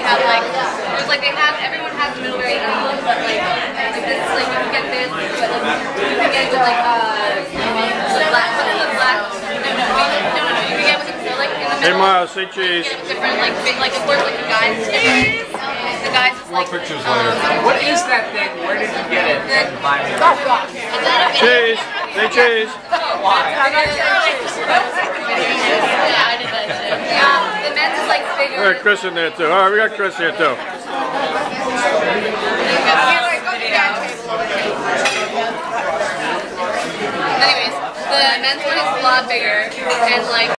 have like, there's like everyone has the middle very easy, but like this is like you can get this, but like you can get it with like black, no, you can get it with acrylic in the middle. Hey Miles, say cheese. You can get it with different like of course like the guys cheese. The guys just More like pictures later. What is that thing? Where did you get it? Cheese. Say cheese. Why? Yeah, I did that too. Yeah, the men's is like bigger. All right, Chris in there too. All right, we got Chris here too. Anyways, the men's one is a lot bigger and like